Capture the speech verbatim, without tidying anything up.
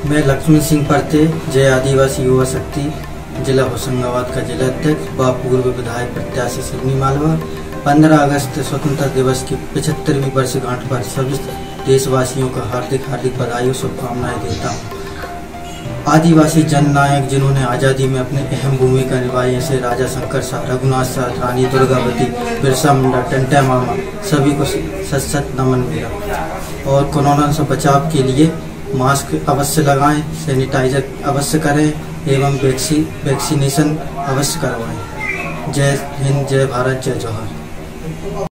मैं लक्ष्मी सिंह परते, जय आदिवासी युवा शक्ति, जिला होशंगाबाद का जिला अध्यक्ष व पूर्व विधायक प्रत्याशी सिवनी मालवा, पंद्रह अगस्त स्वतंत्रता दिवस की पचहत्तरवीं वर्षगांठ पर सभी देशवासियों को हार्दिक हार्दिक बधाई और शुभकामनाएं देता हूँ। आदिवासी जननायक जिन्होंने आज़ादी में अपनी अहम भूमिका निभाई, ऐसे राजा शंकर शाह, रघुनाथ शाह, रानी दुर्गावती, बिरसा मुंडा, टंटा मामा, सभी को सत सत नमन मेरा। और कोरोना से बचाव के लिए मास्क अवश्य लगाएं, सैनिटाइजर अवश्य करें एवं वैक्सी वैक्सीनेशन अवश्य करवाएं। जय हिंद, जय भारत, जय जवाहर।